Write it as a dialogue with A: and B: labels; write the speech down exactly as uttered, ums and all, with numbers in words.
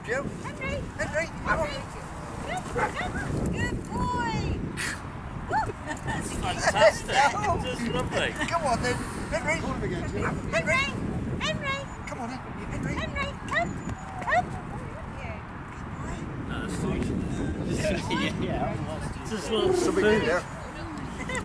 A: Joe.
B: Henry.
A: Henry, come on.
B: Good, good, good boy.
C: That's fantastic.
A: No.
C: That's lovely.
A: Come on then. Henry.
D: Call him again, Joe.
B: Henry. Henry.
A: Come on then. Henry.
B: Henry, come. Come.
C: No, that's fine. yeah, yeah. Just a little
D: Something
C: spoon.
D: there.